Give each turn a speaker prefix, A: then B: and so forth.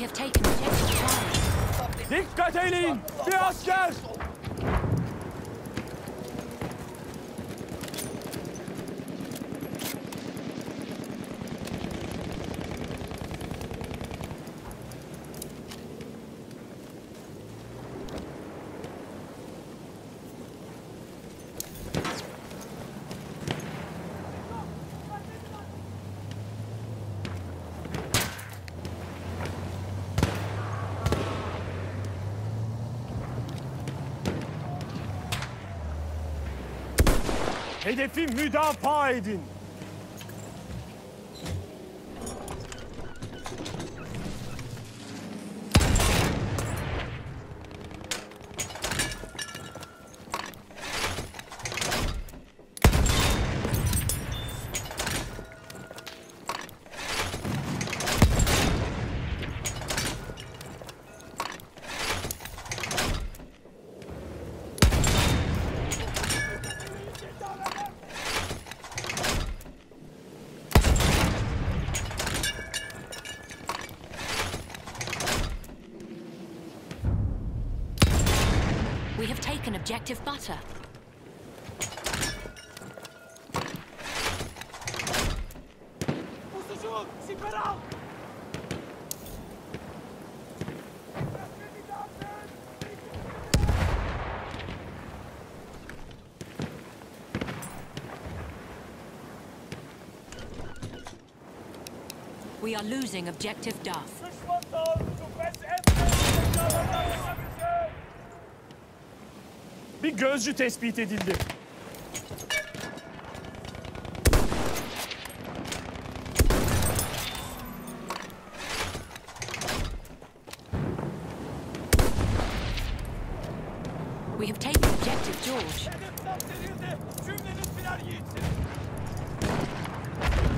A: have taken objective Charlie.
B: Dikkat eyleyin! Bir asker! Hedefi müdafaa edin.
A: We have taken objective butter. We are losing objective Duff.
B: Bir gözcü tespit edildi.
A: We have taken objective George.